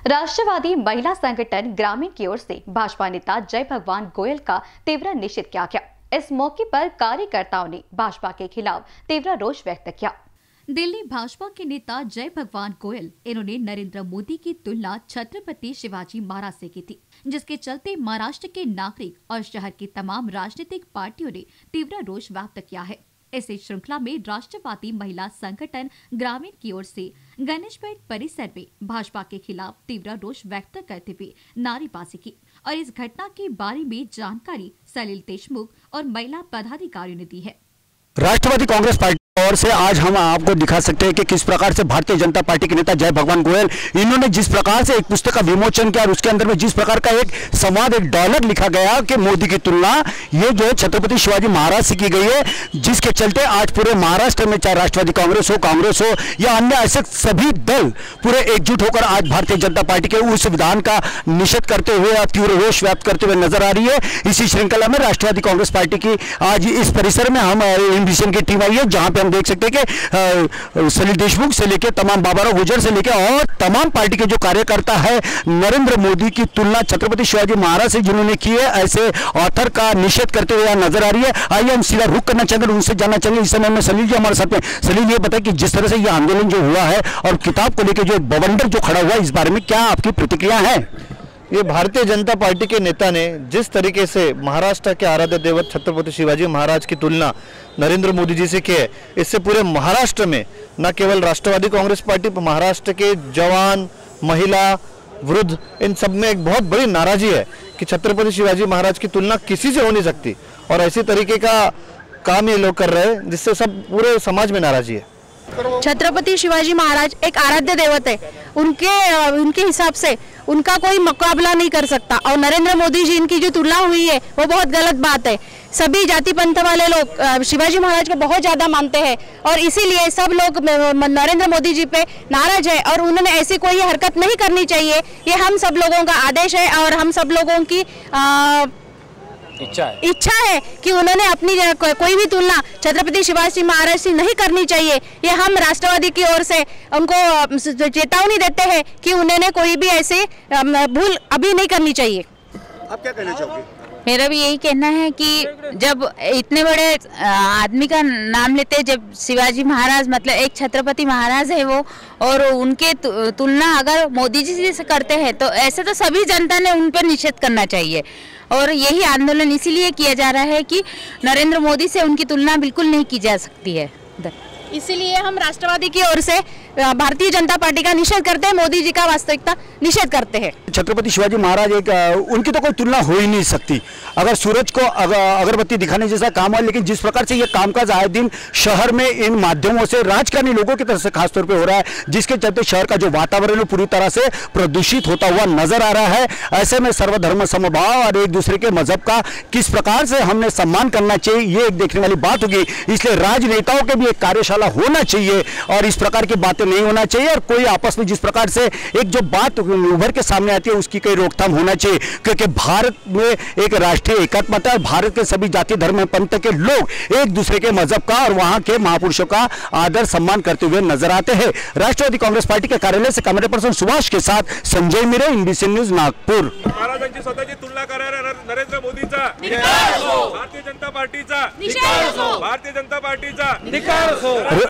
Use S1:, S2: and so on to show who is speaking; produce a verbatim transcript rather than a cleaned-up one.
S1: राष्ट्रवादी महिला संगठन ग्रामीण की ओर से भाजपा नेता जय भगवान गोयल का तीव्र निषेध किया गया। इस मौके पर कार्यकर्ताओं ने भाजपा के खिलाफ तीव्र रोष व्यक्त किया। दिल्ली भाजपा के नेता जय भगवान गोयल इन्होंने नरेंद्र मोदी की तुलना छत्रपति शिवाजी महाराज से की थी, जिसके चलते महाराष्ट्र के नागरिक और शहर की तमाम राजनीतिक पार्टियों ने तीव्र रोष व्यक्त किया है। इसी श्रृंखला में राष्ट्रवादी महिला संगठन ग्रामीण की ओर से गणेशपेट परिसर में भाजपा के खिलाफ तीव्र रोष व्यक्त करते हुए नारेबाजी की और इस घटना के बारे में जानकारी सलील देशमुख और महिला पदाधिकारियों ने दी है।
S2: राष्ट्रवादी कांग्रेस पार्टी और से आज हम आपको दिखा सकते हैं कि किस प्रकार से भारतीय जनता पार्टी के नेता जय भगवान गोयल इन्होंने जिस प्रकार से एक पुस्तक का विमोचन किया और उसके अंदर में जिस प्रकार का एक संवाद एक डायलॉग लिखा गया कि मोदी की तुलना ये जो छत्रपति शिवाजी महाराज से की गई है, जिसके चलते आज पूरे महाराष्ट्र में चाहे राष्ट्रवादी कांग्रेस हो, कांग्रेस हो या अन्य ऐसे सभी दल पूरे एकजुट होकर आज भारतीय जनता पार्टी के उस विधान का निषेध करते हुए और तीव्र रोष व्यक्त करते हुए नजर आ रही है। इसी श्रृंखला में राष्ट्रवादी कांग्रेस पार्टी की आज इस परिसर में हम एमबीसी की टीम आई है, जहां पे हम देख सकते हैं कि सलील देशमुख से लेकर तमाम बाबूराव गुर्जर से लेकर और तमाम पार्टी के जो कार्यकर्ता है नरेंद्र मोदी की तुलना छत्रपति शिवाजी महाराज से जिन्होंने की है, ऐसे ऑथर का निषेध करते हुए नजर आ रही है। आइए हम सीधा रुख करना चाहेंगे, उनसे जानना चाहेंगे। इस समय में सलील जी हमारे साथ में। सलील, ये बताए कि जिस तरह से यह आंदोलन जो हुआ है और किताब को लेकर जो एक बवंडर जो खड़ा हुआ है, इस बारे में क्या आपकी प्रतिक्रिया है?
S3: ये भारतीय जनता पार्टी के नेता ने जिस तरीके से महाराष्ट्र के आराध्य देवत छत्रपति शिवाजी महाराज की तुलना नरेंद्र मोदी जी से की है, इससे पूरे महाराष्ट्र में न केवल राष्ट्रवादी कांग्रेस पार्टी पर महाराष्ट्र के जवान, महिला, वृद्ध, इन सब में एक बहुत बड़ी नाराजगी है कि छत्रपति शिवाजी महाराज की तुलना किसी से हो नहीं सकती और ऐसी तरीके का काम ये लोग कर रहे हैं जिससे सब पूरे समाज में नाराजगी है।
S4: छत्रपति शिवाजी महाराज एक आराध्य देवत है, उनके उनके हिसाब से उनका कोई मुकाबला नहीं कर सकता और नरेंद्र मोदी जी इनकी जो तुलना हुई है वो बहुत गलत बात है। सभी जाति पंथ वाले लोग शिवाजी महाराज को बहुत ज़्यादा मानते हैं और इसीलिए सब लोग नरेंद्र मोदी जी पे नाराज है और उन्होंने ऐसी कोई हरकत नहीं करनी चाहिए। ये हम सब लोगों का आदेश है और हम सब लोगों की आ, इच्छा है इच्छा है कि उन्होंने अपनी को, कोई भी तुलना छत्रपति शिवाजी महाराज से नहीं करनी चाहिए। ये हम राष्ट्रवादी की ओर से उनको चेतावनी देते हैं कि उन्होंने कोई भी ऐसे भूल अभी नहीं करनी चाहिए।
S3: आप क्या कहना चाहोगे?
S5: मेरा भी यही कहना है कि जब इतने बड़े आदमी का नाम लेते हैं, जब शिवाजी महाराज मतलब एक छत्रपति महाराज है वो, और उनके तुलना अगर मोदी जी से करते हैं तो ऐसे तो सभी जनता ने उन पर निषेध करना चाहिए और यही आंदोलन इसीलिए किया जा रहा है कि नरेंद्र मोदी से उनकी तुलना बिल्कुल नहीं की जा सकती है।
S4: इसीलिए हम राष्ट्रवादी की ओर से भारतीय जनता पार्टी का निषेध करते हैं, मोदी जी का वास्तविकता निषेध करते हैं।
S2: छत्रपति शिवाजी महाराज एक उनकी तो कोई तुलना हो ही नहीं सकती। अगर सूरज को अगर, अगरबत्ती दिखाने जैसा काम है, लेकिन जिस प्रकार से ये कामकाज आए दिन शहर में इन माध्यमों से राजकारणी लोगों की तरफ से खासतौर पे हो रहा है, जिसके चलते शहर का जो वातावरण है पूरी तरह से प्रदूषित होता हुआ नजर आ रहा है। ऐसे में सर्वधर्म समभाव और एक दूसरे के मजहब का किस प्रकार से हमने सम्मान करना चाहिए, ये एक देखने वाली बात होगी। इसलिए राजनेताओं के भी एक कार्यशाला होना चाहिए और इस प्रकार की बातें नहीं होना चाहिए और कोई आपस में जिस प्रकार से एक जो बात उभर के सामने आती है उसकी कोई रोकथाम होना चाहिए, क्योंकि भारत में एक राष्ट्रीय एकात्मता है। भारत के सभी जाति धर्म पंथ के लोग एक दूसरे के मजहब का और वहां के महापुरुषों का आदर सम्मान करते हुए नजर आते हैं। राष्ट्रवादी कांग्रेस पार्टी के कार्यालय से कैमरा पर्सन सुभाष के साथ संजय मिरे, एमबीसी न्यूज, नागपुर।
S6: महाराजांची स्वतःची तुलना करणाऱ्या नरेंद्र मोदीचा भारतीय जनता पार्टीचा भारतीय जनता पार्टीचा